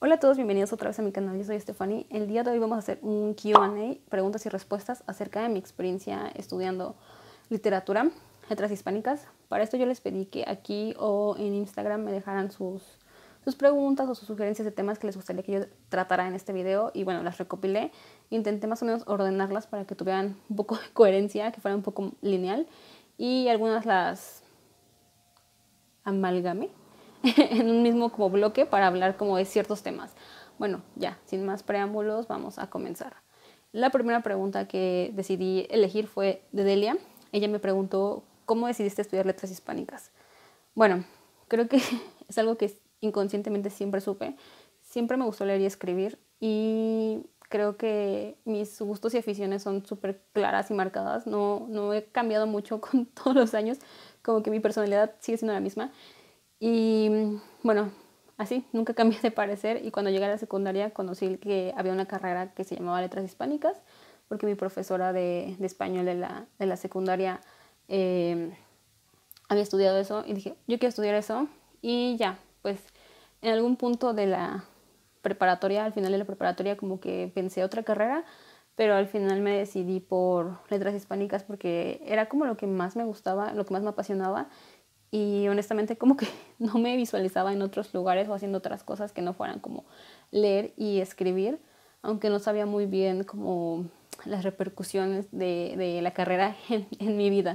Hola a todos, bienvenidos otra vez a mi canal, yo soy Stephanie. El día de hoy vamos a hacer un Q&A, preguntas y respuestas acerca de mi experiencia estudiando literatura, letras hispánicas. Para esto yo les pedí que aquí o en Instagram me dejaran sus preguntas o sus sugerencias de temas que les gustaría que yo tratara en este video y bueno, las recopilé. Intenté más o menos ordenarlas para que tuvieran un poco de coherencia, que fuera un poco lineal y algunas las amalgamé en un mismo como bloque para hablar como de ciertos temas. Bueno, ya, sin más preámbulos, vamos a comenzar. La primera pregunta que decidí elegir fue de Delia. Ella me preguntó, ¿cómo decidiste estudiar letras hispánicas? Bueno, creo que es algo que inconscientemente siempre supe. Siempre me gustó leer y escribir y creo que mis gustos y aficiones son súper claras y marcadas. No he cambiado mucho con todos los años, como que mi personalidad sigue siendo la misma. Y bueno, así, nunca cambié de parecer y cuando llegué a la secundaria conocí que había una carrera que se llamaba Letras Hispánicas, porque mi profesora de español de la secundaria había estudiado eso y dije, yo quiero estudiar eso y ya, pues en algún punto de la preparatoria, al final de la preparatoria como que pensé otra carrera, pero al final me decidí por letras hispánicas porque era como lo que más me gustaba, lo que más me apasionaba y honestamente como que no me visualizaba en otros lugares o haciendo otras cosas que no fueran como leer y escribir, aunque no sabía muy bien como las repercusiones de la carrera en mi vida.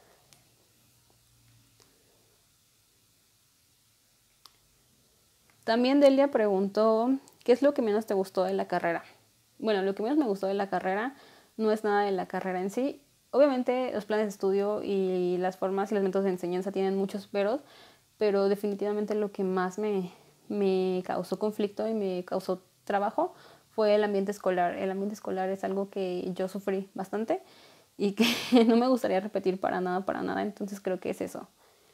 También Delia preguntó, ¿qué es lo que menos te gustó de la carrera? Bueno, lo que menos me gustó de la carrera no es nada de la carrera en sí. Obviamente los planes de estudio y las formas y los métodos de enseñanza tienen muchos peros, pero definitivamente lo que más me causó conflicto y me causó trabajo fue el ambiente escolar. El ambiente escolar es algo que yo sufrí bastante y que no me gustaría repetir para nada, entonces creo que es eso.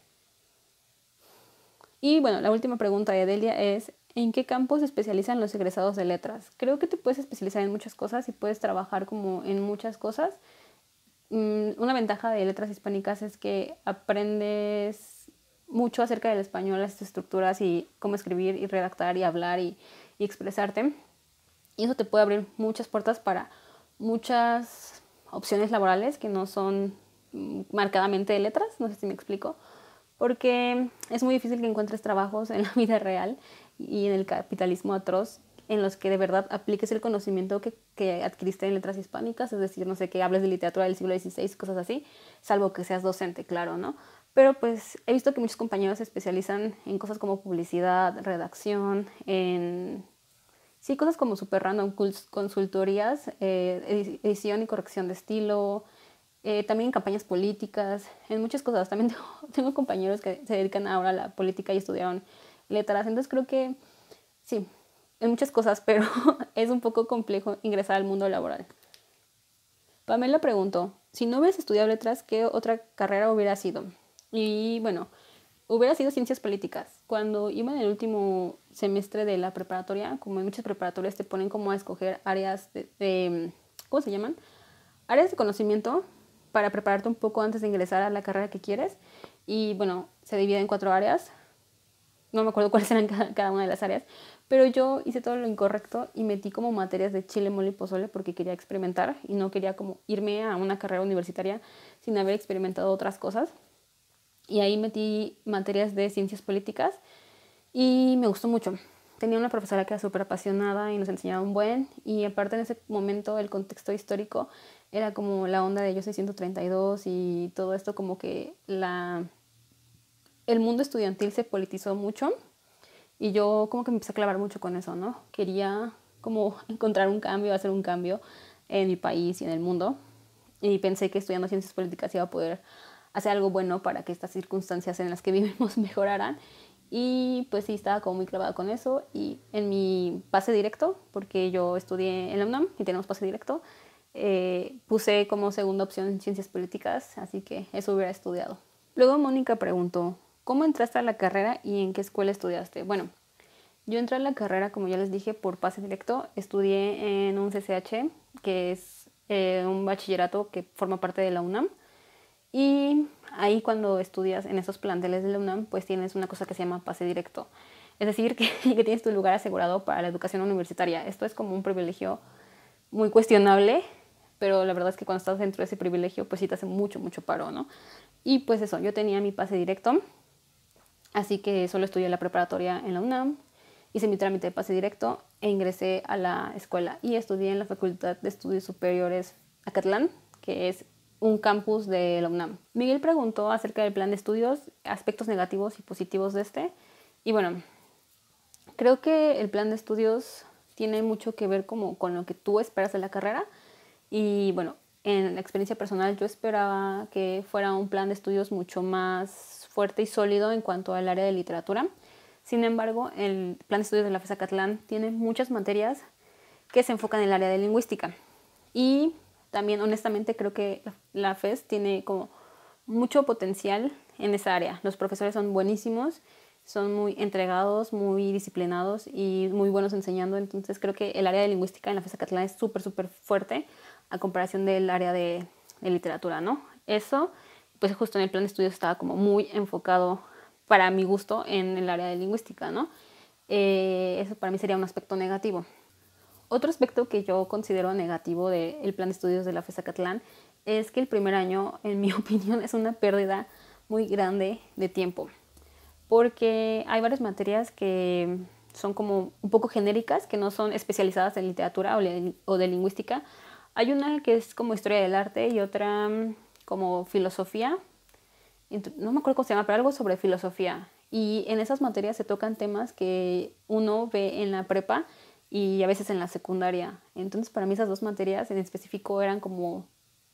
Y bueno, la última pregunta de Delia es, ¿en qué campos se especializan los egresados de letras? Creo que te puedes especializar en muchas cosas y puedes trabajar como en muchas cosas. Una ventaja de letras hispánicas es que aprendes mucho acerca del español, las estructuras y cómo escribir y redactar y hablar y expresarte. Y eso te puede abrir muchas puertas para muchas opciones laborales que no son marcadamente de letras, no sé si me explico, porque es muy difícil que encuentres trabajos en la vida real y en el capitalismo atroz en los que de verdad apliques el conocimiento que adquiriste en letras hispánicas, es decir, no sé, que hables de literatura del siglo XVI, cosas así, salvo que seas docente, claro, ¿no? Pero pues he visto que muchos compañeros se especializan en cosas como publicidad, redacción, en sí, cosas como súper random, consultorías, edición y corrección de estilo, también en campañas políticas, en muchas cosas. También tengo compañeros que se dedican ahora a la política y estudiaron letras, entonces creo que sí, en muchas cosas, pero es un poco complejo ingresar al mundo laboral. Pamela preguntó, si no hubieras estudiado letras, ¿qué otra carrera hubiera sido? Y bueno, hubiera sido ciencias políticas. Cuando iba en el último semestre de la preparatoria, como en muchas preparatorias te ponen como a escoger áreas ¿cómo se llaman? Áreas de conocimiento para prepararte un poco antes de ingresar a la carrera que quieres. Y bueno, se divide en 4 áreas. No me acuerdo cuáles eran cada una de las áreas, pero yo hice todo lo incorrecto y metí como materias de chile, mole y pozole porque quería experimentar y no quería como irme a una carrera universitaria sin haber experimentado otras cosas. Y ahí metí materias de ciencias políticas y me gustó mucho. Tenía una profesora que era súper apasionada y nos enseñaba un buen, y aparte en ese momento el contexto histórico era como la onda de Yo Soy 132 y todo esto, como que el mundo estudiantil se politizó mucho y yo como que me empecé a clavar mucho con eso, ¿no? Quería como encontrar un cambio, hacer un cambio en mi país y en el mundo, y pensé que estudiando ciencias políticas iba a poder hacer algo bueno para que estas circunstancias en las que vivimos mejoraran. Y pues sí, estaba como muy clavada con eso. Y en mi pase directo, porque yo estudié en la UNAM y tenemos pase directo, puse como segunda opción ciencias políticas, así que eso hubiera estudiado. Luego Mónica preguntó, ¿cómo entraste a la carrera y en qué escuela estudiaste? Bueno, yo entré a la carrera, como ya les dije, por pase directo. Estudié en un CCH, que es un bachillerato que forma parte de la UNAM. Y ahí cuando estudias en esos planteles de la UNAM, pues tienes una cosa que se llama pase directo. es decir, que tienes tu lugar asegurado para la educación universitaria. Esto es como un privilegio muy cuestionable, pero la verdad es que cuando estás dentro de ese privilegio, pues sí te hace mucho, mucho paro, ¿no? Y pues eso, yo tenía mi pase directo, así que solo estudié la preparatoria en la UNAM, hice mi trámite de pase directo e ingresé a la escuela y estudié en la Facultad de Estudios Superiores Acatlán, que es un campus de la UNAM. Miguel preguntó acerca del plan de estudios, aspectos negativos y positivos de este. Y bueno, creo que el plan de estudios tiene mucho que ver como con lo que tú esperas de la carrera. Y bueno, en la experiencia personal yo esperaba que fuera un plan de estudios mucho más fuerte y sólido en cuanto al área de literatura. Sin embargo, el plan de estudios de la FES Acatlán tiene muchas materias que se enfocan en el área de lingüística. Y también, honestamente, creo que la FES tiene como mucho potencial en esa área. Los profesores son buenísimos, son muy entregados, muy disciplinados y muy buenos enseñando. Entonces creo que el área de lingüística en la FES Acatlán es súper, súper fuerte a comparación del área de literatura, ¿no? Eso, pues justo en el plan de estudios estaba como muy enfocado para mi gusto en el área de lingüística, ¿no? Eso para mí sería un aspecto negativo. Otro aspecto que yo considero negativo del plan de estudios de la FES Acatlán es que el primer año, en mi opinión, es una pérdida muy grande de tiempo, porque hay varias materias que son como un poco genéricas, que no son especializadas en literatura o de lingüística. Hay una que es como historia del arte y otra como filosofía. No me acuerdo cómo se llama, pero algo sobre filosofía. Y en esas materias se tocan temas que uno ve en la prepa y a veces en la secundaria. Entonces para mí esas dos materias en específico eran como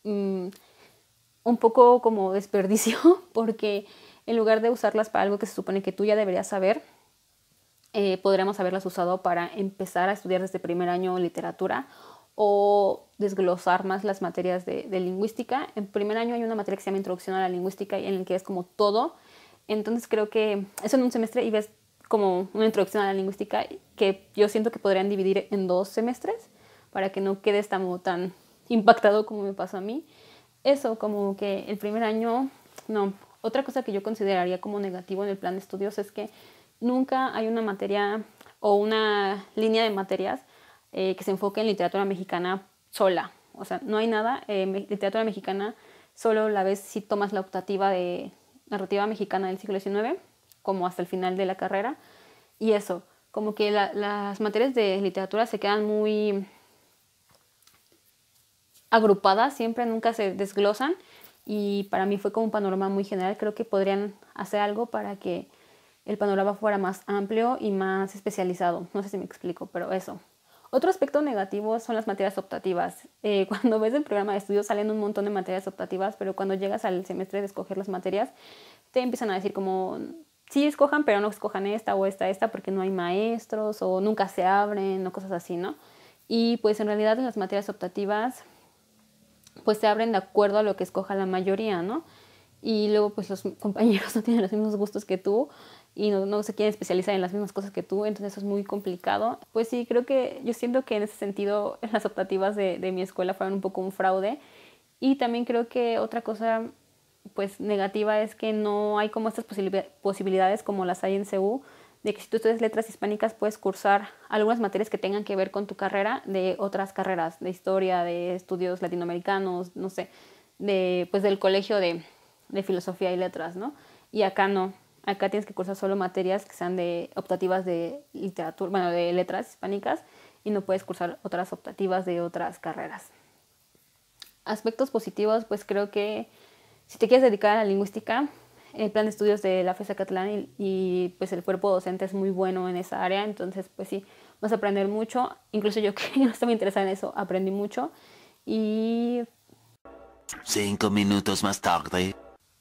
un poco como desperdicio, porque en lugar de usarlas para algo que se supone que tú ya deberías saber, podríamos haberlas usado para empezar a estudiar desde primer año literatura o desglosar más las materias de lingüística. En primer año hay una materia que se llama Introducción a la Lingüística, en la que es como todo. Entonces creo que eso en un semestre y ves como una introducción a la lingüística que yo siento que podrían dividir en 2 semestres para que no quedes tan impactado como me pasó a mí. Eso, como que el primer año, no. Otra cosa que yo consideraría como negativo en el plan de estudios es que nunca hay una materia o una línea de materias que se enfoque en literatura mexicana sola. O sea, no hay nada. Literatura mexicana solo la ves si tomas la optativa de narrativa mexicana del siglo XIX, como hasta el final de la carrera. Y eso, como que las materias de literatura se quedan muy agrupadas, siempre nunca se desglosan. Y para mí fue como un panorama muy general. Creo que podrían hacer algo para que el panorama fuera más amplio y más especializado. No sé si me explico, pero eso. Otro aspecto negativo son las materias optativas. Cuando ves el programa de estudios salen un montón de materias optativas, pero cuando llegas al semestre de escoger las materias, te empiezan a decir como, sí, escojan, pero no escojan esta o esta, porque no hay maestros o nunca se abren o cosas así, ¿no? Y pues en realidad en las materias optativas pues se abren de acuerdo a lo que escoja la mayoría, ¿no? Y luego pues los compañeros no tienen los mismos gustos que tú y no se quieren especializar en las mismas cosas que tú, entonces eso es muy complicado. Pues sí, creo que yo siento que en ese sentido las optativas de mi escuela fueron un poco un fraude. Y también creo que otra cosa pues negativa es que no hay como estas posibilidades como las hay en CU, de que si tú estudias letras hispánicas puedes cursar algunas materias que tengan que ver con tu carrera de otras carreras, de historia, de estudios latinoamericanos, no sé, pues del colegio de filosofía y letras, ¿no? Y acá no, acá tienes que cursar solo materias que sean de optativas de literatura, bueno, de letras hispánicas, y no puedes cursar otras optativas de otras carreras. Aspectos positivos, pues creo que si te quieres dedicar a la lingüística, el plan de estudios de la FES Acatlán y pues el cuerpo docente es muy bueno en esa área, entonces pues sí, vas a aprender mucho. Incluso yo que no estaba interesada en eso, aprendí mucho. Y 5 minutos más tarde.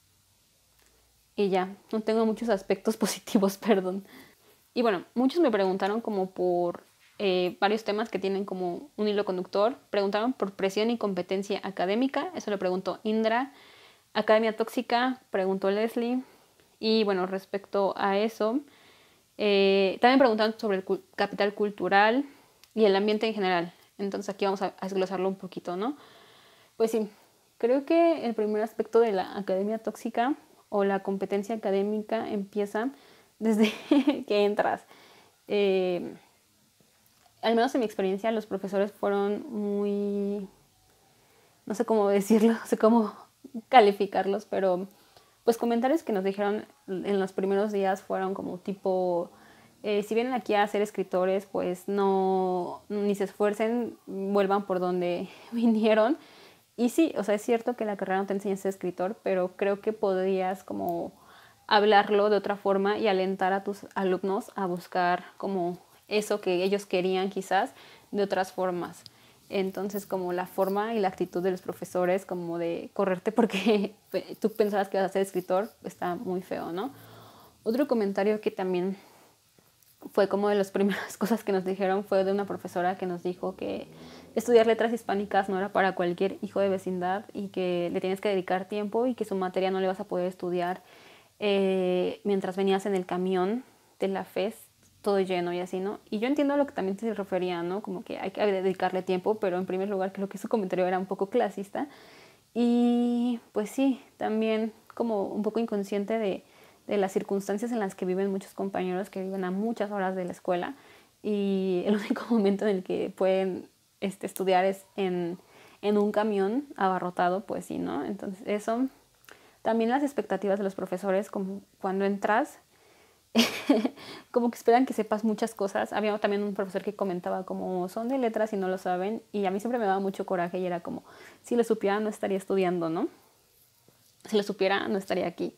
Y ya, no tengo muchos aspectos positivos, perdón. Y bueno, muchos me preguntaron como por varios temas que tienen como un hilo conductor. Preguntaron por presión y competencia académica, eso lo preguntó Indra. Academia tóxica, preguntó Leslie. Y bueno, respecto a eso, también preguntaron sobre el capital cultural y el ambiente en general. Entonces aquí vamos a desglosarlo un poquito, ¿no? Pues sí, creo que el primer aspecto de la academia tóxica o la competencia académica empieza desde que entras. Al menos en mi experiencia, los profesores fueron muy, no sé cómo decirlo, no sé cómo calificarlos, pero pues comentarios que nos dijeron en los primeros días fueron como tipo, si vienen aquí a ser escritores, pues no, ni se esfuercen, vuelvan por donde vinieron. Y sí, o sea, es cierto que la carrera no te enseña a ser escritor, pero creo que podrías como hablarlo de otra forma y alentar a tus alumnos a buscar como eso que ellos querían quizás de otras formas. Entonces, como la forma y la actitud de los profesores, como de correrte porque tú pensabas que ibas a ser escritor, está muy feo, ¿no? Otro comentario que también fue como de las primeras cosas que nos dijeron fue de una profesora que nos dijo que estudiar letras hispánicas no era para cualquier hijo de vecindad y que le tienes que dedicar tiempo y que su materia no le vas a poder estudiar mientras venías en el camión de la FES todo lleno y así, ¿no? Y yo entiendo a lo que también se refería, ¿no? Como que hay que dedicarle tiempo, pero en primer lugar creo que su comentario era un poco clasista. Y pues sí, también como un poco inconsciente de las circunstancias en las que viven muchos compañeros que viven a muchas horas de la escuela y el único momento en el que pueden estudiar es en un camión abarrotado, pues sí, ¿no? Entonces eso, también las expectativas de los profesores, como cuando entras, como que esperan que sepas muchas cosas. Había también un profesor que comentaba como son de letras y no lo saben y a mí siempre me daba mucho coraje y era como si lo supiera no estaría estudiando, ¿no? Si lo supiera no estaría aquí.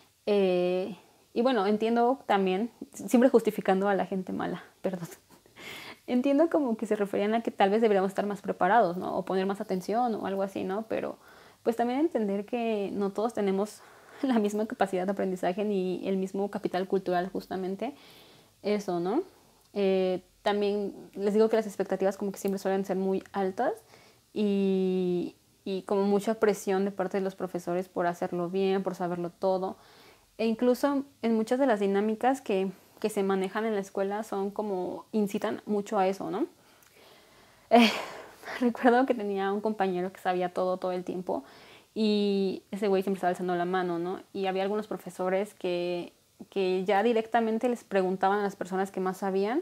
Y bueno, entiendo también, siempre justificando a la gente mala, perdón. Entiendo como que se referían a que tal vez deberíamos estar más preparados, ¿no? O poner más atención o algo así, ¿no? Pero pues también entender que no todos tenemos la misma capacidad de aprendizaje ni el mismo capital cultural justamente. Eso, ¿no? También les digo que las expectativas como que siempre suelen ser muy altas y como mucha presión de parte de los profesores por hacerlo bien, por saberlo todo. E incluso en muchas de las dinámicas que se manejan en la escuela son como incitan mucho a eso, ¿no? Eh, Recuerdo que tenía un compañero que sabía todo el tiempo y ese güey siempre estaba alzando la mano, ¿no? Y había algunos profesores que ya directamente les preguntaban a las personas que más sabían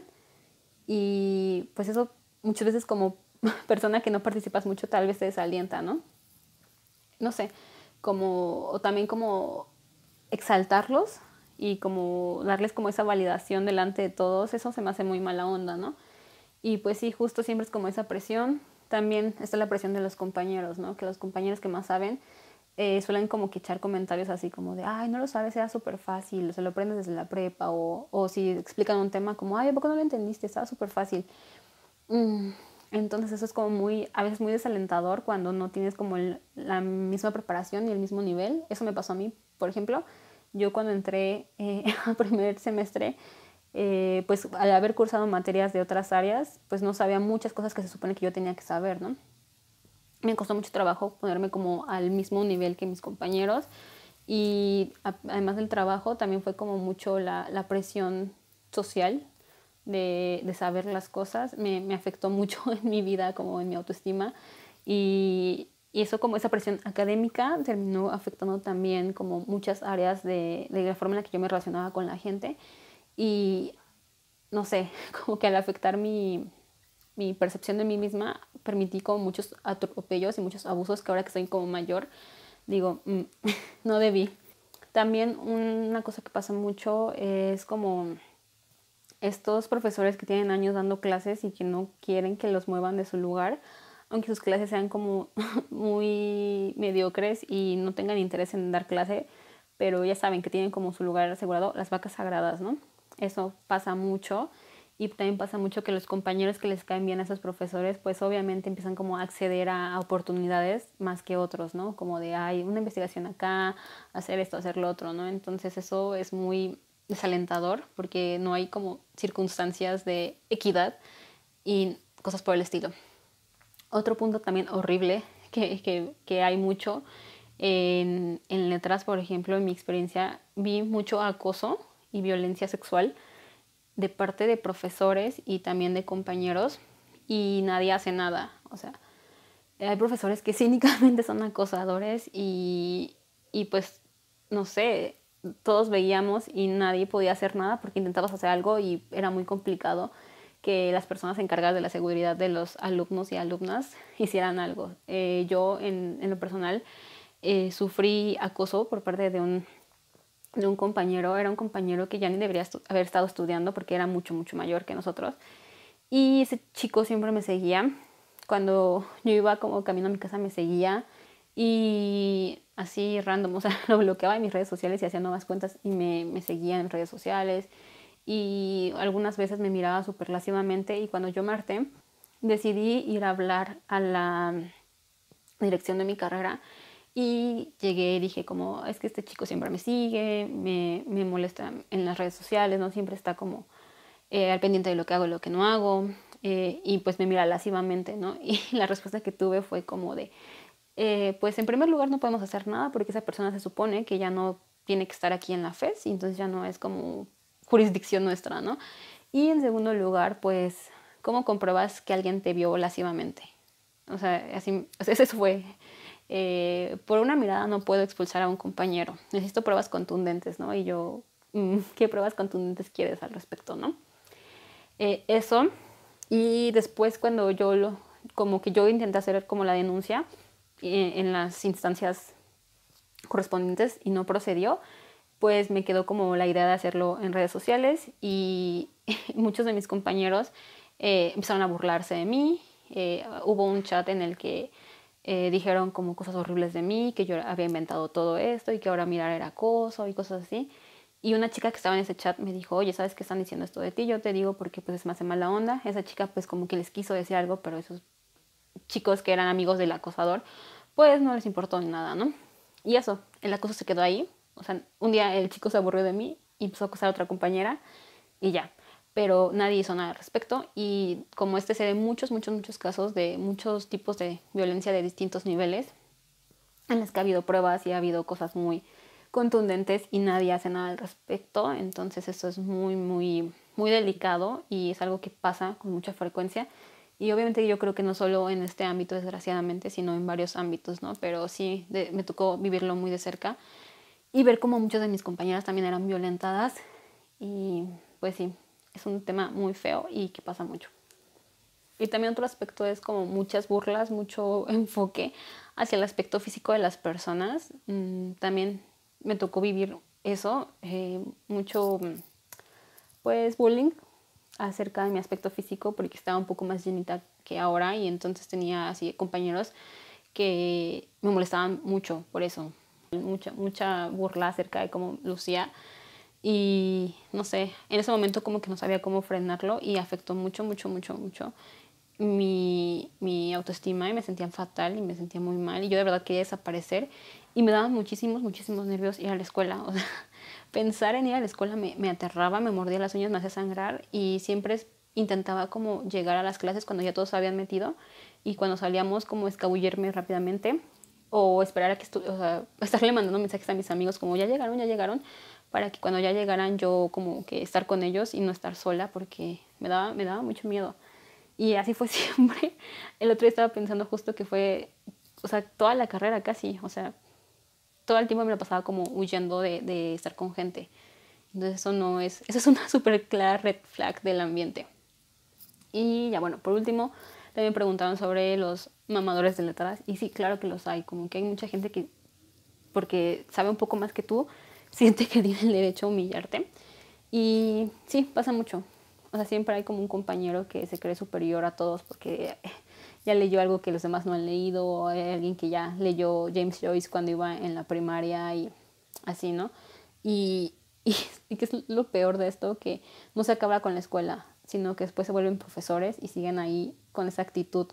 y pues eso muchas veces como persona que no participas mucho tal vez te desalienta, ¿no? No sé, como, o también como exaltarlos y como darles como esa validación delante de todos, eso se me hace muy mala onda, ¿no? Y pues sí, justo siempre es como esa presión. También está la presión de los compañeros, ¿no? Que los compañeros que más saben suelen como que echar comentarios así como de, ay, no lo sabes, era súper fácil, se lo aprendes desde la prepa, o si explican un tema como, ay, ¿por qué no lo entendiste? Estaba súper fácil. Mm, Entonces eso es como muy, a veces muy desalentador cuando no tienes como la misma preparación y el mismo nivel. Eso me pasó a mí, por ejemplo, yo cuando entré al primer semestre, pues al haber cursado materias de otras áreas, pues no sabía muchas cosas que se supone que yo tenía que saber, ¿no? Me costó mucho trabajo ponerme como al mismo nivel que mis compañeros y además del trabajo también fue como mucho la presión social de saber las cosas, me afectó mucho en mi vida, como en mi autoestima y eso como esa presión académica terminó afectando también como muchas áreas de la forma en la que yo me relacionaba con la gente y no sé, como que al afectar mi percepción de mí misma, permití como muchos atropellos y muchos abusos que ahora que soy como mayor, digo, no debí. También una cosa que pasa mucho es como estos profesores que tienen años dando clases y que no quieren que los muevan de su lugar, aunque sus clases sean como muy mediocres y no tengan interés en dar clase, pero ya saben que tienen como su lugar asegurado, las vacas sagradas, ¿no? Eso pasa mucho y también pasa mucho que los compañeros que les caen bien a esos profesores, pues obviamente empiezan como a acceder a oportunidades más que otros, ¿no? Como de, hay una investigación acá, hacer esto, hacer lo otro, ¿no? Entonces eso es muy desalentador porque no hay como circunstancias de equidad y cosas por el estilo. Otro punto también horrible que hay mucho en letras, por ejemplo, en mi experiencia, vi mucho acoso y violencia sexual de parte de profesores y también de compañeros y nadie hace nada. O sea, hay profesores que cínicamente son acosadores y pues, no sé, todos veíamos y nadie podía hacer nada porque intentabas hacer algo y era muy complicado que las personas encargadas de la seguridad de los alumnos y alumnas hicieran algo. Yo, en lo personal, sufrí acoso por parte de un compañero. Era un compañero que ya ni debería haber estado estudiando porque era mucho, mucho mayor que nosotros. Y ese chico siempre me seguía. Cuando yo iba como camino a mi casa me seguía y así random, o sea, lo bloqueaba en mis redes sociales y hacía nuevas cuentas y me seguía en redes sociales. Y algunas veces me miraba súper lascivamente y cuando yo me harté, decidí ir a hablar a la dirección de mi carrera y llegué y dije como, es que este chico siempre me sigue, me molesta en las redes sociales, no siempre está como al pendiente de lo que hago y lo que no hago, y pues me mira lascivamente, ¿no? Y la respuesta que tuve fue como de, pues en primer lugar no podemos hacer nada porque esa persona se supone que ya no tiene que estar aquí en la FES y entonces ya no es como jurisdicción nuestra, ¿no? Y en segundo lugar, pues, ¿cómo compruebas que alguien te vio lascivamente? O sea, así, o sea, eso fue. Por una mirada no puedo expulsar a un compañero. Necesito pruebas contundentes, ¿no? Y yo, ¿qué pruebas contundentes quieres al respecto, no? Eso. Y después cuando como que yo intenté hacer como la denuncia en las instancias correspondientes y no procedió, pues me quedó como la idea de hacerlo en redes sociales y muchos de mis compañeros empezaron a burlarse de mí. Hubo un chat en el que dijeron como cosas horribles de mí, que yo había inventado todo esto y que ahora mirar era acoso y cosas así. Y una chica que estaba en ese chat me dijo, oye, ¿sabes qué están diciendo esto de ti? Yo te digo porque pues es más de mala onda. Esa chica pues como que les quiso decir algo, pero esos chicos que eran amigos del acosador, pues no les importó ni nada, ¿no? Y eso, el acoso se quedó ahí. O sea, un día el chico se aburrió de mí y empezó a acosar a otra compañera y ya. Pero nadie hizo nada al respecto y como este se ve muchos, muchos, muchos casos de muchos tipos de violencia de distintos niveles en los que ha habido pruebas y ha habido cosas muy contundentes y nadie hace nada al respecto. Entonces esto es muy, muy, muy delicado y es algo que pasa con mucha frecuencia. Y obviamente yo creo que no solo en este ámbito, desgraciadamente, sino en varios ámbitos, ¿no? Pero sí, me tocó vivirlo muy de cerca y ver cómo muchas de mis compañeras también eran violentadas. Y pues sí, es un tema muy feo y que pasa mucho. Y también otro aspecto es como muchas burlas, mucho enfoque hacia el aspecto físico de las personas. También me tocó vivir eso, mucho pues bullying acerca de mi aspecto físico porque estaba un poco más llenita que ahora y entonces tenía así compañeros que me molestaban mucho por eso. Mucha burla acerca de cómo lucía y no sé, en ese momento como que no sabía cómo frenarlo y afectó mucho, mucho, mucho, mucho mi autoestima y me sentía fatal y me sentía muy mal y yo de verdad quería desaparecer y me daban muchísimos, muchísimos nervios ir a la escuela. O sea, pensar en ir a la escuela me aterraba, me mordía las uñas, me hacía sangrar y siempre intentaba como llegar a las clases cuando ya todos se habían metido y cuando salíamos como escabullirme rápidamente o esperar a que o sea, estarle mandando mensajes a mis amigos como ya llegaron, para que cuando ya llegaran yo como que estar con ellos y no estar sola porque me daba mucho miedo. Y así fue siempre. El otro día estaba pensando justo que fue, o sea, toda la carrera casi, o sea, todo el tiempo me la pasaba como huyendo de estar con gente. Entonces eso es una súper clara red flag del ambiente. Y ya bueno, por último, también preguntaban sobre los mamadores de letras. Y sí, claro que los hay, como que hay mucha gente que, porque sabe un poco más que tú, siente que tiene el derecho a humillarte. Y sí, pasa mucho. O sea, siempre hay como un compañero que se cree superior a todos porque ya leyó algo que los demás no han leído, o hay alguien que ya leyó James Joyce cuando iba en la primaria y así, ¿no? Y, y que es lo peor de esto, que no se acaba con la escuela, sino que después se vuelven profesores y siguen ahí con esa actitud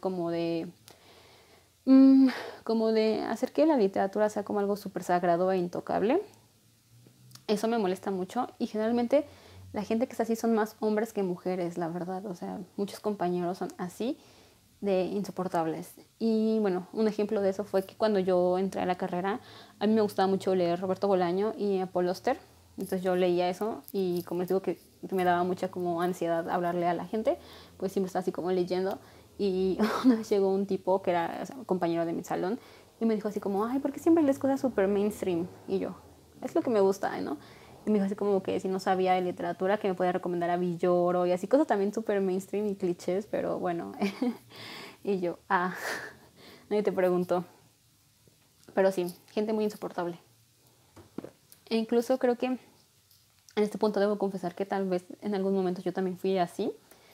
como de hacer que la literatura sea como algo súper sagrado e intocable. Eso me molesta mucho y generalmente la gente que es así son más hombres que mujeres, la verdad. O sea, muchos compañeros son así de insoportables. Y bueno, un ejemplo de eso fue que cuando yo entré a la carrera, a mí me gustaba mucho leer Roberto Bolaño y a Paul Auster. Entonces yo leía eso y como les digo que me daba mucha como ansiedad hablarle a la gente, pues siempre estaba así como leyendo. Y una vez llegó un tipo que era, o sea, un compañero de mi salón y me dijo así como, ay, ¿por qué siempre lees cosas súper mainstream? Y yo, es lo que me gusta, ¿no? Y me dijo así como que si no sabía de literatura, que me podía recomendar a Villoro y así cosas también súper mainstream y clichés, pero bueno. Y yo, nadie te preguntó. Pero sí, gente muy insoportable. E incluso creo que en este punto debo confesar que tal vez en algún momento yo también fui así.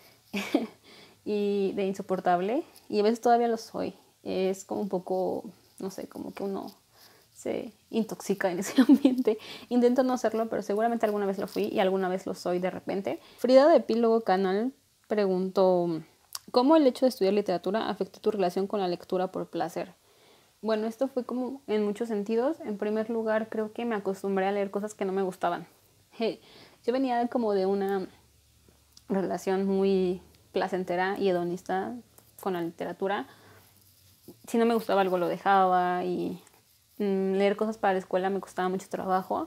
Y de insoportable. Y a veces todavía lo soy. Es como un poco, no sé, como que uno se intoxica en ese ambiente. Intento no hacerlo, pero seguramente alguna vez lo fui y alguna vez lo soy de repente. Frida de Epílogo Canal preguntó, ¿cómo el hecho de estudiar literatura afectó tu relación con la lectura por placer? Bueno, esto fue como en muchos sentidos. En primer lugar, creo que me acostumbré a leer cosas que no me gustaban. Yo venía como de una relación muy placentera y hedonista con la literatura. Si no me gustaba algo lo dejaba y leer cosas para la escuela me costaba mucho trabajo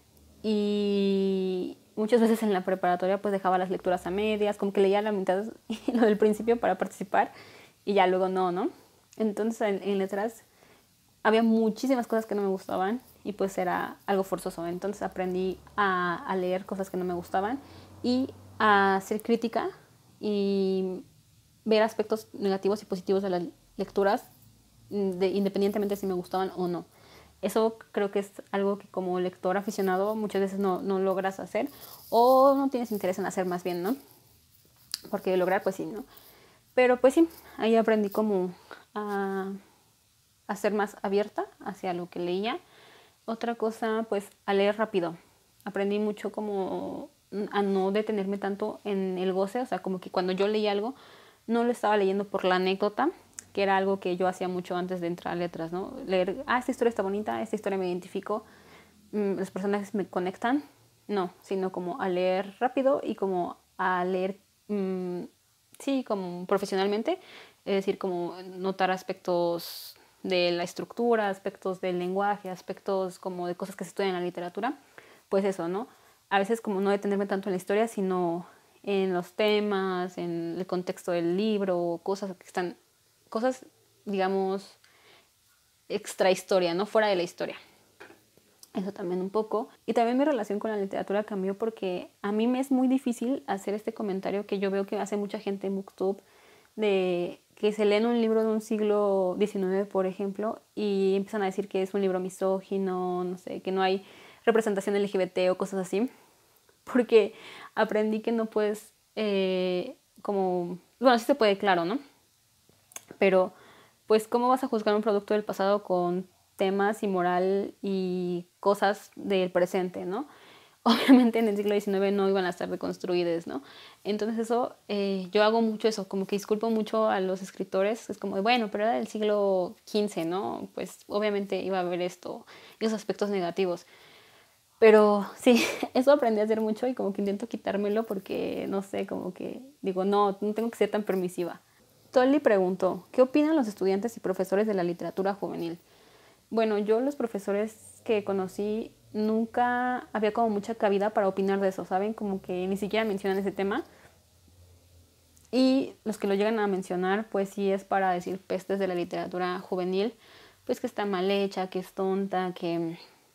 y muchas veces en la preparatoria pues dejaba las lecturas a medias, como que leía la mitad y lo del principio para participar y ya luego no. Entonces en letras había muchísimas cosas que no me gustaban y pues era algo forzoso. Entonces aprendí a leer cosas que no me gustaban y a hacer crítica y ver aspectos negativos y positivos de las lecturas, independientemente si me gustaban o no. Eso creo que es algo que como lector aficionado muchas veces no logras hacer o no tienes interés en hacer más bien, ¿no? Porque lograr pues sí, ¿no? Pero pues sí, ahí aprendí como a ser más abierta hacia lo que leía. Otra cosa, pues a leer rápido. Aprendí mucho como a no detenerme tanto en el goce, o sea, como que cuando yo leía algo, no lo estaba leyendo por la anécdota, que era algo que yo hacía mucho antes de entrar a letras, ¿no? Leer, esta historia está bonita, esta historia me identifico, los personajes me conectan, no, sino como a leer rápido y como a leer, sí, como profesionalmente, es decir, como notar aspectos de la estructura, aspectos del lenguaje, aspectos como de cosas que se estudian en la literatura, pues eso, ¿no? A veces como no detenerme tanto en la historia, sino en los temas, en el contexto del libro, cosas que están, cosas, digamos, extra historia, no fuera de la historia. Eso también un poco. Y también mi relación con la literatura cambió porque a mí me es muy difícil hacer este comentario que yo veo que hace mucha gente en BookTube, de que se leen un libro de un siglo XIX, por ejemplo, y empiezan a decir que es un libro misógino, no sé, que no hay representación LGBT o cosas así, porque aprendí que no puedes, como, bueno, sí se puede, claro, ¿no? Pero, pues, ¿cómo vas a juzgar un producto del pasado con temas y moral y cosas del presente, ¿no? Obviamente en el siglo XIX no iban a estar deconstruidas, ¿no? Entonces eso, yo hago mucho eso, como que disculpo mucho a los escritores, es como, bueno, pero era del siglo XV, ¿no? Pues obviamente iba a haber esos aspectos negativos. Pero sí, eso aprendí a hacer mucho y como que intento quitármelo porque, no sé, como que digo, no tengo que ser tan permisiva. Tolly preguntó, ¿qué opinan los estudiantes y profesores de la literatura juvenil? Bueno, yo los profesores que conocí nunca había como mucha cabida para opinar de eso, ¿saben? Como que ni siquiera mencionan ese tema. Y los que lo llegan a mencionar, pues sí es para decir pestes de la literatura juvenil, pues que está mal hecha, que es tonta, que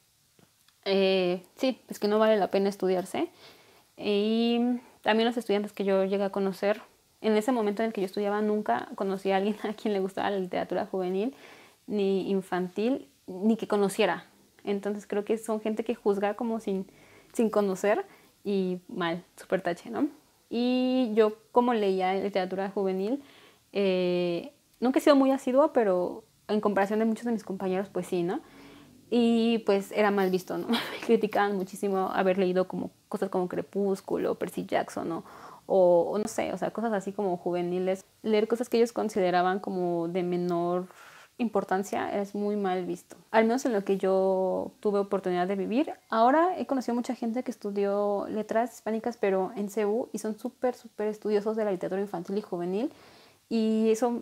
sí, pues que no vale la pena estudiarse. Y también los estudiantes que yo llegué a conocer, en ese momento en el que yo estudiaba nunca conocí a alguien a quien le gustaba la literatura juvenil, ni infantil, ni que conociera. Entonces creo que son gente que juzga como sin conocer y mal, súper tache, ¿no? Y yo como leía literatura juvenil, nunca he sido muy asidua, pero en comparación de muchos de mis compañeros, pues sí, ¿no? Y pues era mal visto, ¿no? Me criticaban muchísimo haber leído como cosas como Crepúsculo, Percy Jackson, ¿no? O no sé, o sea, cosas así como juveniles. Leer cosas que ellos consideraban como de menor importancia es muy mal visto. Al menos en lo que yo tuve oportunidad de vivir. Ahora he conocido mucha gente que estudió letras hispánicas, pero en CEU, y son súper estudiosos de la literatura infantil y juvenil. Y eso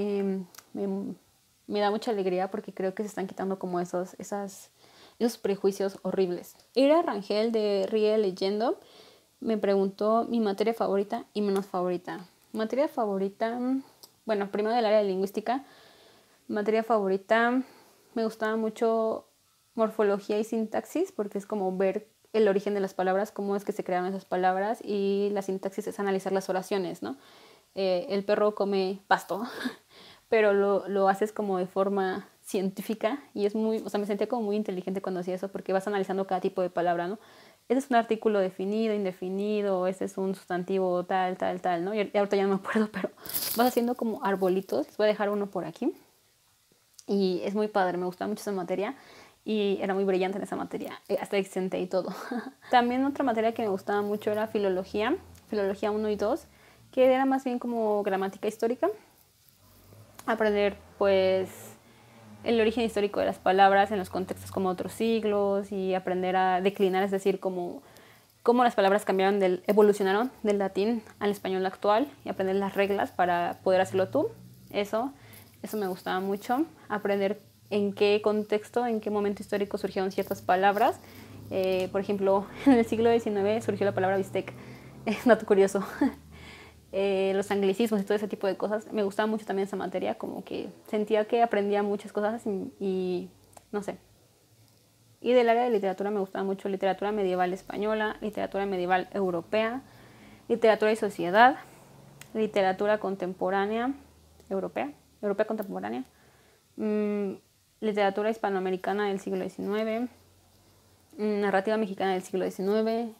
me da mucha alegría porque creo que se están quitando como esos prejuicios horribles. Ira Rangel de Ríe Leyendo me preguntó mi materia favorita y menos favorita. Materia favorita, bueno, primero del área de lingüística. Materia favorita, me gustaba mucho morfología y sintaxis, porque es como ver el origen de las palabras, cómo es que se crearon esas palabras, y la sintaxis es analizar las oraciones, ¿no? El perro come pasto, pero lo haces como de forma científica y es muy, o sea, me sentía como muy inteligente cuando hacía eso porque vas analizando cada tipo de palabra, ¿no? Ese es un artículo definido, indefinido, ese es un sustantivo tal, tal, tal, ¿no? Y ahorita ya no me acuerdo, pero vas haciendo como arbolitos. Les voy a dejar uno por aquí. Y es muy padre, me gusta mucho esa materia y era muy brillante en esa materia, hasta exenté y todo. También otra materia que me gustaba mucho era filología 1 y 2, que era más bien como gramática histórica. Aprender pues el origen histórico de las palabras en los contextos como otros siglos y aprender a declinar, es decir, cómo las palabras evolucionaron del latín al español actual y aprender las reglas para poder hacerlo tú. Eso me gustaba mucho. Aprender en qué contexto, en qué momento histórico surgieron ciertas palabras. Por ejemplo, en el siglo XIX surgió la palabra bistec. Dato curioso. Los anglicismos y todo ese tipo de cosas. Me gustaba mucho también esa materia, como que sentía que aprendía muchas cosas y no sé. Y del área de literatura me gustaba mucho literatura medieval española, literatura medieval europea, literatura y sociedad, literatura contemporánea europea contemporánea, literatura hispanoamericana del siglo XIX, narrativa mexicana del siglo XIX.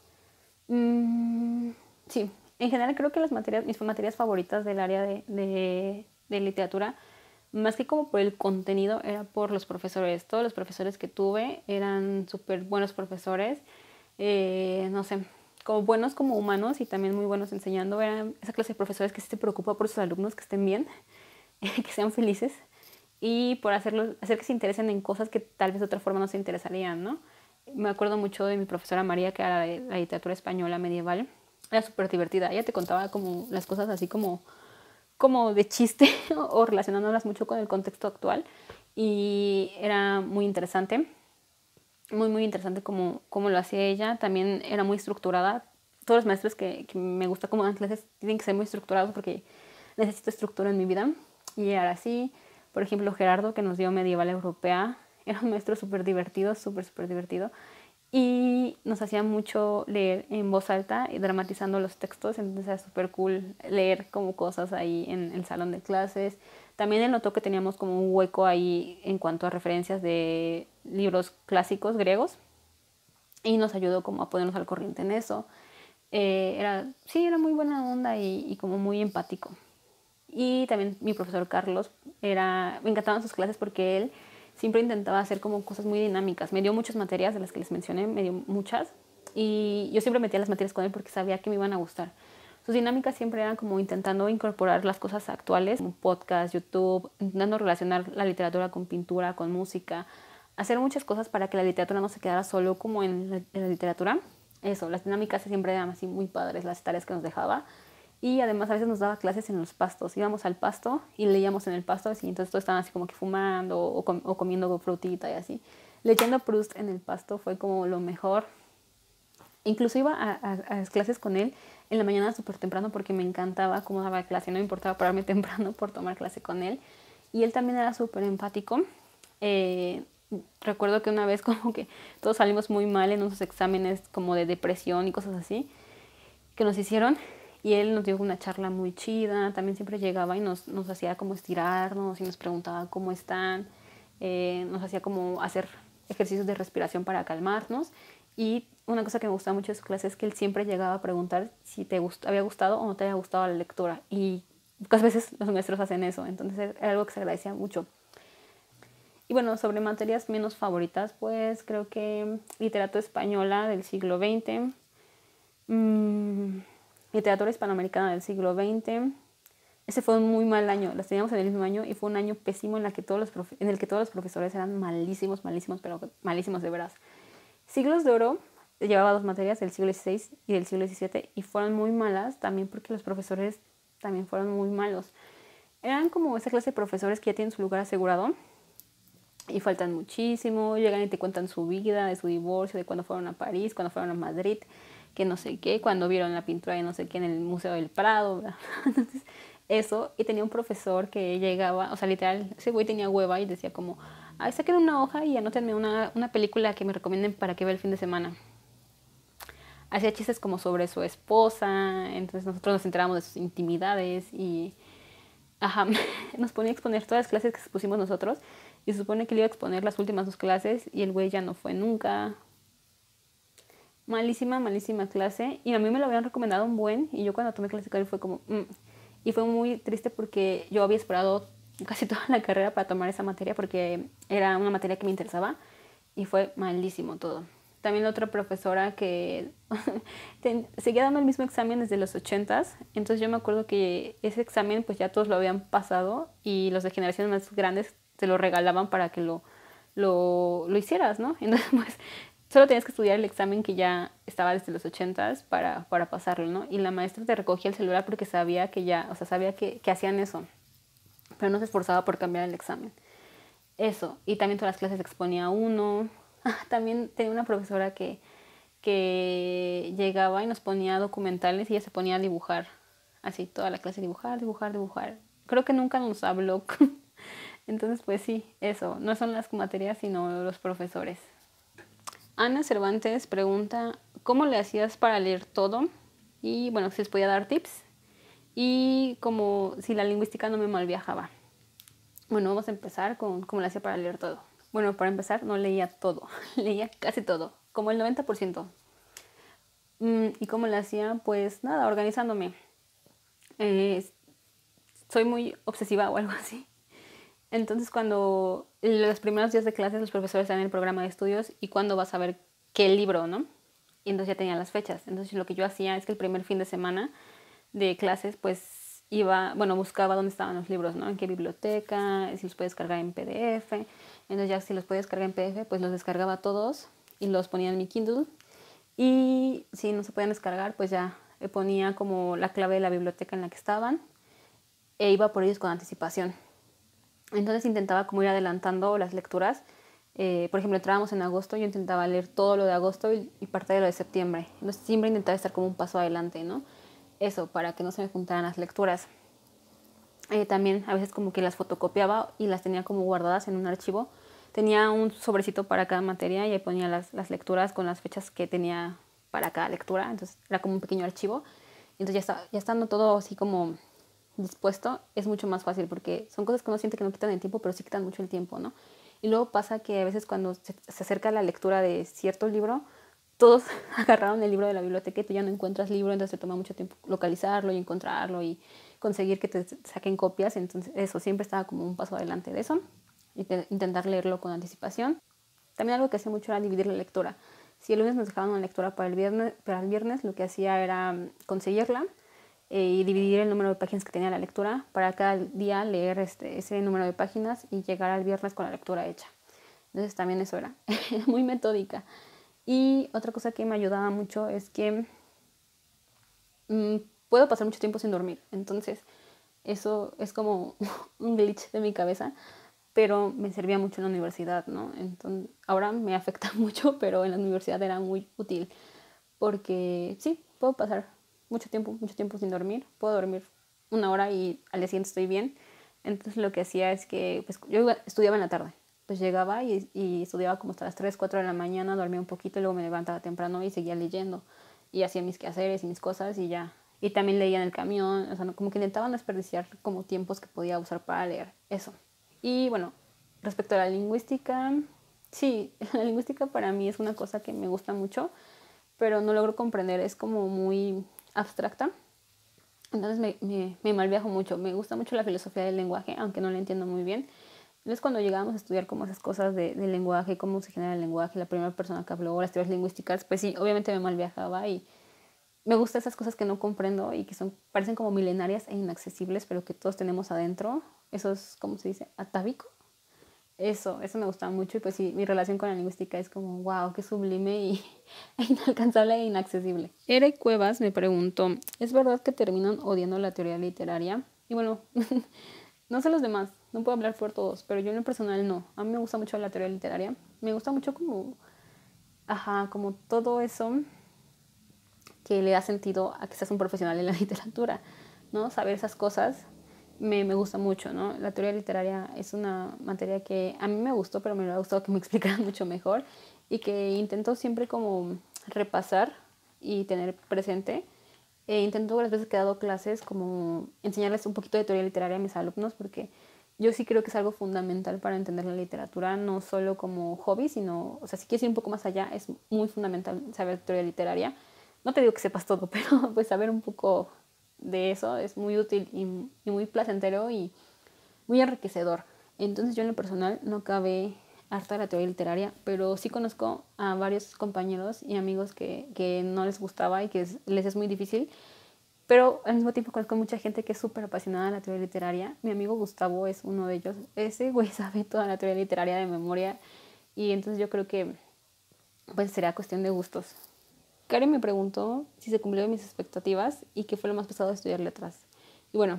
Sí, en general creo que mis materias favoritas del área de literatura, más que como por el contenido, era por los profesores. Todos los profesores que tuve eran súper buenos profesores, no sé, como buenos como humanos y también muy buenos enseñando. Eran esa clase de profesores que se preocupa por sus alumnos, que estén bien, que sean felices y por hacer que se interesen en cosas que tal vez de otra forma no se interesarían, ¿no? Me acuerdo mucho de mi profesora María, que era de la literatura española medieval. Era súper divertida. Ella te contaba como las cosas así como de chiste o relacionándolas mucho con el contexto actual y era muy interesante. Muy interesante como lo hacía ella. También era muy estructurada. Todos los maestros que me gusta cómo dan clases tienen que ser muy estructurados porque necesito estructura en mi vida. Y era así. Por ejemplo, Gerardo, que nos dio medieval europea, era un maestro súper divertido, súper divertido. Y nos hacía mucho leer en voz alta y dramatizando los textos, entonces era súper cool leer como cosas ahí en el salón de clases. También él notó que teníamos como un hueco ahí en cuanto a referencias de libros clásicos griegos y nos ayudó como a ponernos al corriente en eso. Era muy buena onda y como muy empático. Y también mi profesor Carlos, me encantaban sus clases porque él siempre intentaba hacer como cosas muy dinámicas. Me dio muchas materias de las que les mencioné, me dio muchas. Y yo siempre metía las materias con él porque sabía que me iban a gustar. Sus dinámicas siempre eran como intentando incorporar las cosas actuales, como podcast, YouTube, intentando relacionar la literatura con pintura, con música, hacer muchas cosas para que la literatura no se quedara solo como en la literatura. Eso, las dinámicas siempre eran así muy padres, las tareas que nos dejaba. Y además a veces nos daba clases en los pastos. Íbamos al pasto y leíamos en el pasto y entonces todos estaban así como que fumando o comiendo frutita y así. Leyendo Proust en el pasto fue como lo mejor. Incluso iba a las clases con él en la mañana súper temprano porque me encantaba cómo daba clase. No me importaba pararme temprano por tomar clase con él. Y él también era súper empático. Recuerdo que una vez como que todos salimos muy mal en unos exámenes como de depresión y cosas así que nos hicieron. Y él nos dio una charla muy chida. También siempre llegaba y nos hacía como estirarnos y nos preguntaba cómo están. Nos hacía como hacer ejercicios de respiración para calmarnos. Y una cosa que me gustaba mucho de su clase es que él siempre llegaba a preguntar si te había gustado o no te había gustado la lectura. Y pocas veces los maestros hacen eso. Entonces era algo que se agradecía mucho. Y bueno, sobre materias menos favoritas, pues creo que literatura española del siglo XX. Literatura hispanoamericana del siglo XX. Ese fue un muy mal año, las teníamos en el mismo año y fue un año pésimo en el que todos los profesores eran malísimos, pero malísimos de veras. Siglos de Oro llevaba 2 materias, del siglo XVI y del siglo XVII, y fueron muy malas también porque los profesores también fueron muy malos. Eran como esa clase de profesores que ya tienen su lugar asegurado y faltan muchísimo, llegan y te cuentan su vida, de su divorcio, de cuando fueron a París, cuando fueron a Madrid, que no sé qué, cuando vieron la pintura de no sé qué en el Museo del Prado, ¿verdad? Entonces, eso, y tenía un profesor que llegaba, o sea, literal, ese güey tenía hueva y decía como, ay, saquen una hoja y anótenme una película que me recomienden para que vea el fin de semana. Hacía chistes como sobre su esposa, entonces nosotros nos enterábamos de sus intimidades y ajá, nos ponía a exponer todas las clases que expusimos nosotros y se supone que le iba a exponer las últimas 2 clases y el güey ya no fue nunca. Malísima, malísima clase y a mí me lo habían recomendado un buen y yo cuando tomé clase con él fue como y fue muy triste porque yo había esperado casi toda la carrera para tomar esa materia porque era una materia que me interesaba y fue malísimo todo. También la otra profesora que seguía dando el mismo examen desde los 80s, entonces yo me acuerdo que ese examen pues ya todos lo habían pasado y los de generaciones más grandes te lo regalaban para que lo hicieras, ¿no? Entonces pues solo tenías que estudiar el examen que ya estaba desde los 80s para pasarlo, ¿no? Y la maestra te recogía el celular porque sabía que ya, o sea, sabía que hacían eso, pero no se esforzaba por cambiar el examen. Eso, y también todas las clases exponía uno. También tenía una profesora que llegaba y nos ponía documentales y ella se ponía a dibujar. Así, toda la clase dibujar, dibujar, dibujar. Creo que nunca nos habló. Entonces, pues sí, eso. No son las materias, sino los profesores. Ana Cervantes pregunta, ¿cómo le hacías para leer todo? Y bueno, si les podía dar tips. Y como si la lingüística no me malviajaba. Bueno, vamos a empezar con cómo le hacía para leer todo. Bueno, para empezar, no leía todo. Leía casi todo, como el 90%. ¿Y cómo le hacía? Pues nada, organizándome. Soy muy obsesiva o algo así. Entonces, cuando los primeros días de clases los profesores dan el programa de estudios y cuándo vas a ver qué libro, ¿no? Y entonces ya tenía las fechas. Entonces, lo que yo hacía es que el primer fin de semana de clases, pues buscaba dónde estaban los libros, ¿no? En qué biblioteca, si los puedes descargar en PDF. Entonces, ya si los podía descargar en PDF, pues los descargaba todos y los ponía en mi Kindle. Y si no se podían descargar, pues ya ponía como la clave de la biblioteca en la que estaban e iba por ellos con anticipación. Entonces intentaba como ir adelantando las lecturas. Por ejemplo, entrábamos en agosto, yo intentaba leer todo lo de agosto y parte de lo de septiembre. Entonces siempre intentaba estar como un paso adelante, ¿no? Eso, para que no se me juntaran las lecturas. También a veces como que las fotocopiaba y las tenía como guardadas en un archivo. Tenía un sobrecito para cada materia y ahí ponía las lecturas con las fechas que tenía para cada lectura. Entonces era como un pequeño archivo. Entonces ya estando todo así como dispuesto, es mucho más fácil porque son cosas que uno siente que no quitan el tiempo, pero sí quitan mucho el tiempo, ¿no? Y luego pasa que a veces cuando se acerca la lectura de cierto libro, todos agarraron el libro de la biblioteca y tú ya no encuentras libro, entonces te toma mucho tiempo localizarlo y encontrarlo y conseguir que te saquen copias. Entonces eso, siempre estaba como un paso adelante de eso y intentar leerlo con anticipación. También algo que hacía mucho era dividir la lectura. Si el lunes nos dejaban una lectura para el viernes lo que hacía era conseguirla y dividir el número de páginas que tenía la lectura para cada día leer ese número de páginas y llegar al viernes con la lectura hecha. Entonces también eso era muy metódica. Y otra cosa que me ayudaba mucho es que puedo pasar mucho tiempo sin dormir. Entonces eso es como un glitch de mi cabeza, pero me servía mucho en la universidad, ¿no? Entonces, ahora me afecta mucho, pero en la universidad era muy útil porque sí, puedo pasar mucho tiempo sin dormir. Puedo dormir 1 hora y al día siguiente estoy bien. Entonces lo que hacía es que pues, yo estudiaba en la tarde. Pues llegaba y estudiaba como hasta las 3, 4 de la mañana, dormía un poquito y luego me levantaba temprano y seguía leyendo. Y hacía mis quehaceres y mis cosas y ya. Y también leía en el camión, o sea, como que intentaba no desperdiciar como tiempos que podía usar para leer. Eso. Y bueno, respecto a la lingüística, sí, la lingüística para mí es una cosa que me gusta mucho, pero no logro comprender, es como muy abstracta. Entonces me malviajo mucho. Me gusta mucho la filosofía del lenguaje, aunque no la entiendo muy bien. Entonces cuando llegábamos a estudiar como esas cosas del lenguaje, cómo se genera el lenguaje, la primera persona que habló, las teorías lingüísticas, pues sí, obviamente me malviajaba y me gustan esas cosas que no comprendo y que parecen como milenarias e inaccesibles, pero que todos tenemos adentro. Eso es, ¿cómo se dice? Atávico. Eso me gustaba mucho y pues sí, mi relación con la lingüística es como, wow, qué sublime y inalcanzable e inaccesible. Eric Cuevas me preguntó, ¿es verdad que terminan odiando la teoría literaria? Y bueno, no sé los demás, no puedo hablar por todos, pero yo en lo personal no. A mí me gusta mucho la teoría literaria, me gusta mucho como todo eso que le da sentido a que seas un profesional en la literatura, ¿no? Saber esas cosas me gusta mucho, ¿no? La teoría literaria es una materia que a mí me gustó, pero me hubiera gustado que me explicaran mucho mejor y que intento siempre como repasar y tener presente. Intento las veces que he dado clases como enseñarles un poquito de teoría literaria a mis alumnos porque yo sí creo que es algo fundamental para entender la literatura, no solo como hobby, sino, o sea, si quieres ir un poco más allá, es muy fundamental saber teoría literaria. No te digo que sepas todo, pero pues saber un poco de eso es muy útil y muy placentero y muy enriquecedor. Entonces yo en lo personal no acabé harta de la teoría literaria, pero sí conozco a varios compañeros y amigos que no les gustaba y que les es muy difícil, pero al mismo tiempo conozco mucha gente que es súper apasionada de la teoría literaria. Mi amigo Gustavo es uno de ellos. Ese güey sabe toda la teoría literaria de memoria y entonces yo creo que pues será cuestión de gustos. Karen me preguntó si se cumplieron mis expectativas y qué fue lo más pesado de estudiar letras. Y bueno,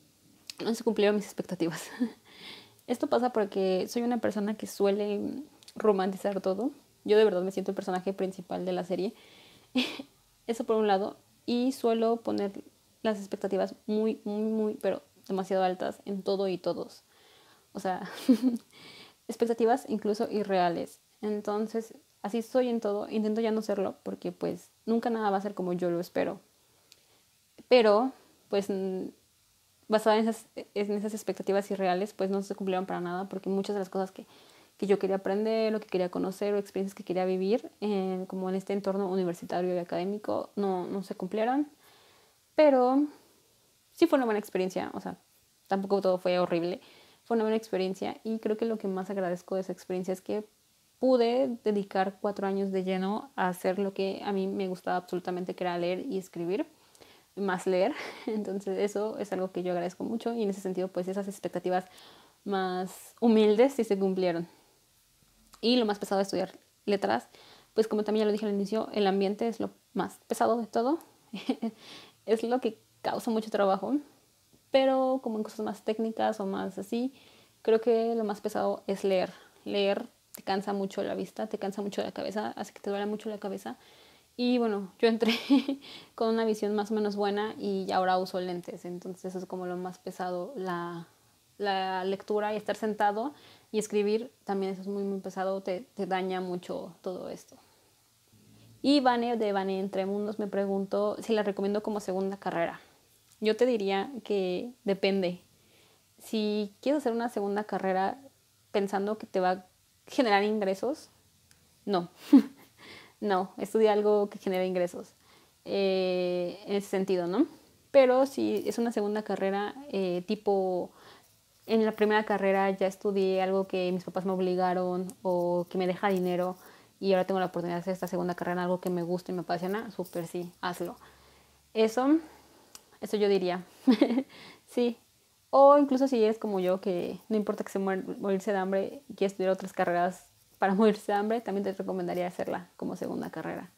no se cumplieron mis expectativas. Esto pasa porque soy una persona que suele romantizar todo. Yo de verdad me siento el personaje principal de la serie. Eso por un lado. Y suelo poner las expectativas muy, muy, muy, pero demasiado altas en todo y todos. O sea, expectativas incluso irreales. Entonces, así soy en todo. Intento ya no serlo porque pues nunca nada va a ser como yo lo espero. Pero, pues basada en esas expectativas irreales, pues no se cumplieron para nada porque muchas de las cosas que yo quería aprender, o que quería conocer, o experiencias que quería vivir, como en este entorno universitario y académico, no se cumplieron. Pero sí fue una buena experiencia, o sea, tampoco todo fue horrible, fue una buena experiencia y creo que lo que más agradezco de esa experiencia es que pude dedicar 4 años de lleno a hacer lo que a mí me gustaba absolutamente, que era leer y escribir, más leer. Entonces eso es algo que yo agradezco mucho y en ese sentido pues esas expectativas más humildes sí se cumplieron. Y lo más pesado de estudiar letras, pues como también ya lo dije al inicio, el ambiente es lo más pesado de todo. Es lo que causa mucho trabajo, pero como en cosas más técnicas o más así, creo que lo más pesado es leer. Leer te cansa mucho la vista, te cansa mucho la cabeza, hace que te duela mucho la cabeza. Y bueno, yo entré con una visión más o menos buena y ahora uso lentes, entonces eso es como lo más pesado, la lectura y estar sentado y escribir, también eso es muy, muy pesado, te daña mucho todo esto. Y Vane de Vane Entre Mundos me preguntó si la recomiendo como segunda carrera. Yo te diría que depende. Si quieres hacer una segunda carrera pensando que te va a generar ingresos, no. No, estudia algo que genere ingresos. En ese sentido, ¿no? Pero si es una segunda carrera, tipo, en la primera carrera ya estudié algo que mis papás me obligaron o que me deja dinero y ahora tengo la oportunidad de hacer esta segunda carrera en algo que me gusta y me apasiona, súper sí, hazlo. Eso, eso yo diría. Sí. O incluso si eres como yo, que no importa que se morirse de hambre y quieres estudiar otras carreras para morirse de hambre, también te recomendaría hacerla como segunda carrera.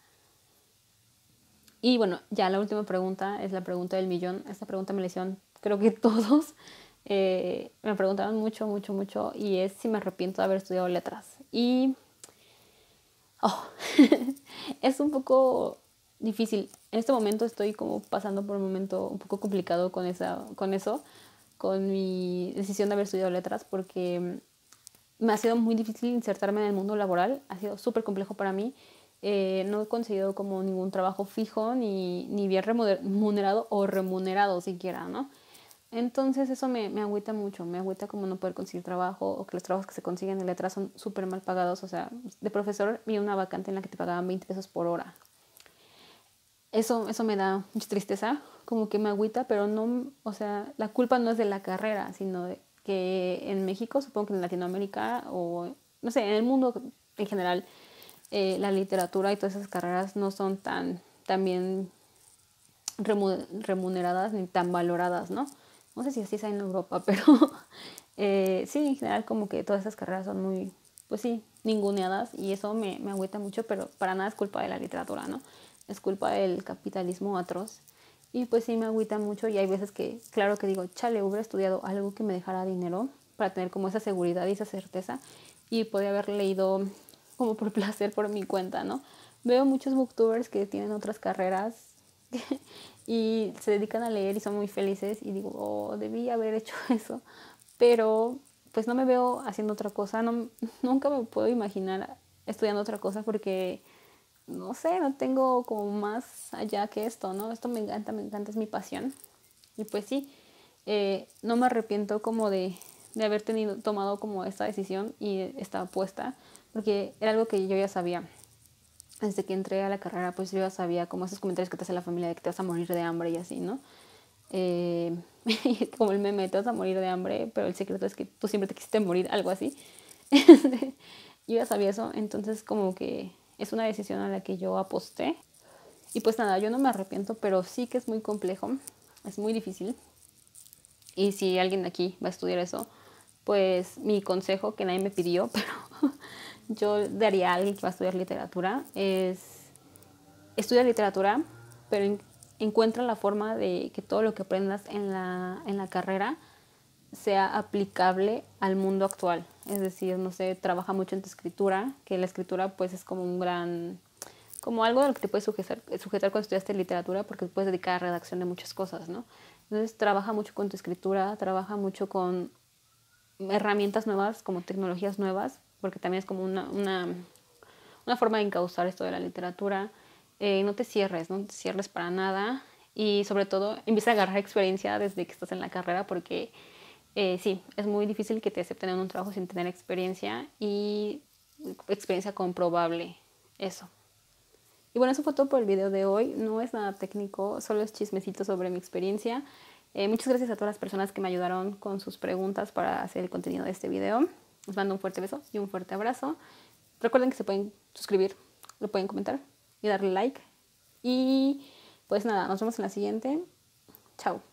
Y bueno, ya la última pregunta es la pregunta del millón. Esta pregunta me la hicieron, creo que todos. Me preguntaron mucho, mucho, mucho. Y es si me arrepiento de haber estudiado letras. Y oh, es un poco difícil. En este momento estoy como pasando por un momento un poco complicado con eso, con mi decisión de haber estudiado letras, porque me ha sido muy difícil insertarme en el mundo laboral. Ha sido súper complejo para mí. No he conseguido como ningún trabajo fijo, ni bien remunerado o remunerado siquiera, ¿no? Entonces eso me agüita mucho, me agüita como no poder conseguir trabajo o que los trabajos que se consiguen en letras son súper mal pagados. O sea, de profesor vi una vacante en la que te pagaban 20 pesos por hora. Eso me da mucha tristeza, como que me agüita, pero no, o sea, la culpa no es de la carrera, sino de que en México, supongo que en Latinoamérica o, no sé, en el mundo en general, la literatura y todas esas carreras no son tan bien remuneradas ni tan valoradas, ¿no? No sé si así es en Europa, pero sí, en general como que todas esas carreras son muy, pues sí, ninguneadas y eso me agüita mucho, pero para nada es culpa de la literatura, ¿no? Es culpa del capitalismo atroz. Y pues sí me agüita mucho y hay veces que, claro que digo, chale, hubiera estudiado algo que me dejara dinero para tener como esa seguridad y esa certeza y podría haber leído como por placer por mi cuenta, ¿no? Veo muchos booktubers que tienen otras carreras y se dedican a leer y son muy felices y digo, oh, debí haber hecho eso, pero pues no me veo haciendo otra cosa, no, nunca me puedo imaginar estudiando otra cosa porque, no sé, no tengo como más allá que esto, ¿no? Esto me encanta, es mi pasión. Y pues sí, no me arrepiento como de haber tomado como esta decisión y esta apuesta, porque era algo que yo ya sabía. Desde que entré a la carrera, pues yo ya sabía como esos comentarios que te hace la familia de que te vas a morir de hambre y así, ¿no? Como el meme, te vas a morir de hambre, pero el secreto es que tú siempre te quisiste morir, algo así. Yo ya sabía eso, entonces como que es una decisión a la que yo aposté. Y pues nada, yo no me arrepiento, pero sí que es muy complejo, es muy difícil. Y si alguien de aquí va a estudiar eso, pues mi consejo, que nadie me pidió, pero yo daría a alguien que va a estudiar literatura, es estudia literatura, pero encuentra la forma de que todo lo que aprendas en la carrera sea aplicable al mundo actual. Es decir, no sé, trabaja mucho en tu escritura, que la escritura pues es como un gran, como algo a lo que te puedes sujetar cuando estudiaste literatura, porque te puedes dedicar a redacción de muchas cosas, ¿no? Entonces trabaja mucho con tu escritura, trabaja mucho con herramientas nuevas, como tecnologías nuevas, porque también es como una forma de encauzar esto de la literatura. No te cierres para nada y sobre todo empieza a agarrar experiencia desde que estás en la carrera porque sí, es muy difícil que te acepten en un trabajo sin tener experiencia y experiencia comprobable, eso. Y bueno, eso fue todo por el video de hoy. No es nada técnico, solo es chismecito sobre mi experiencia. Muchas gracias a todas las personas que me ayudaron con sus preguntas para hacer el contenido de este video. Les mando un fuerte beso y un fuerte abrazo. Recuerden que se pueden suscribir, lo pueden comentar y darle like. Y pues nada, nos vemos en la siguiente. Chao.